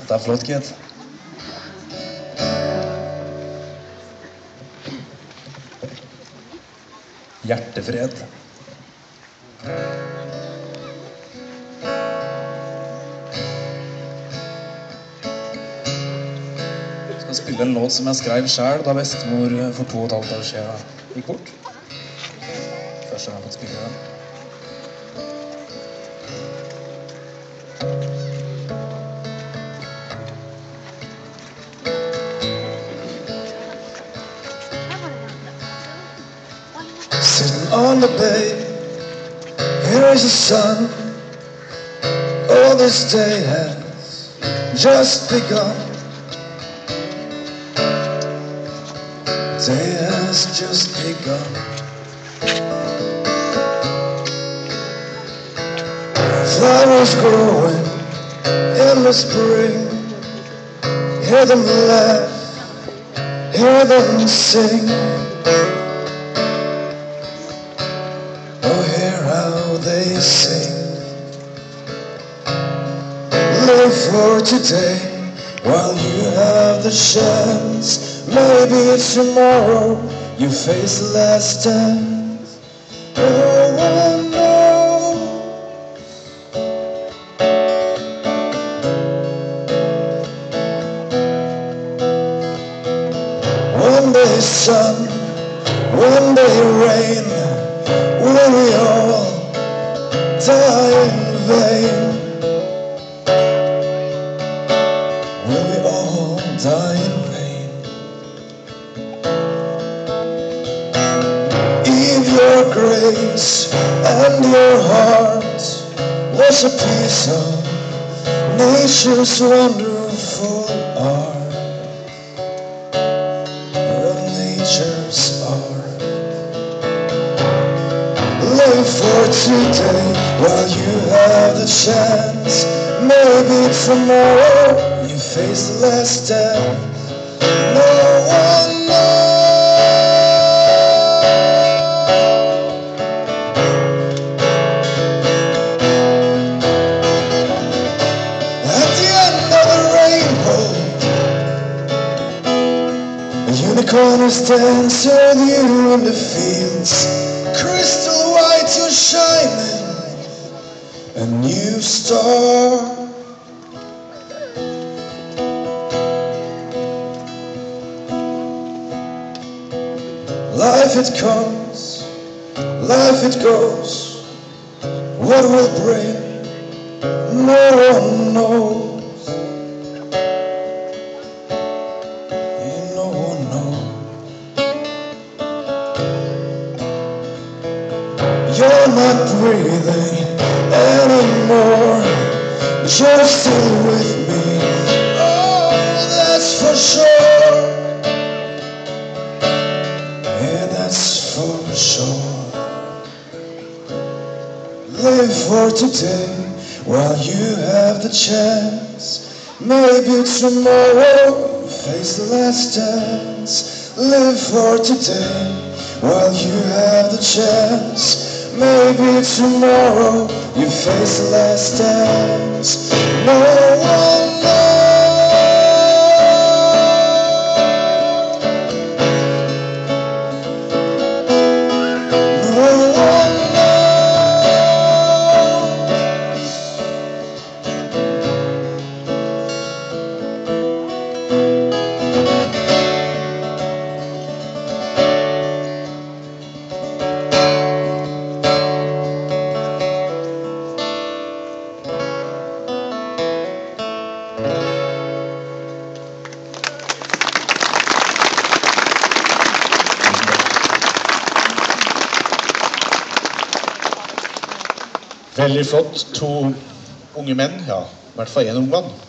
Det flott, gitt. Hjertefred. Jeg skal spille en låt som jeg skrev selv da bestemor for 2,5 år siden gikk bort. Første gang jeg har fått spille den. Sitting on the bay, here is the sun. Oh, this day has just begun. Day has just begun. Flowers growing in the spring. Hear them laugh, hear them sing. Oh, hear how they sing. Live for today while you have the chance. Maybe tomorrow you face the last dance. Oh, no. One day sun, one day rain. Will we all die in vain? Will we all die in vain? Eve, your grace and your heart was a piece of nature's wonderful art. Of nature's art. Live for today while you have the chance. Maybe tomorrow you face the last dance. No one knows. At the end of the rainbow, a unicorn is dancing with you in the fields. Crystal white, you're shining, a new star. Life it comes, life it goes. What will bring, no one knows. No one knows. You're not breathing anymore, but you're still with me. Oh, that's for sure. Yeah, that's for sure. Live for today while you have the chance. Maybe tomorrow you face the last dance. Live for today while you have the chance. Maybe tomorrow you face the last dance. No one knows. No one Veldig flott. To unge menn, ja, i hvert fall en ung mann.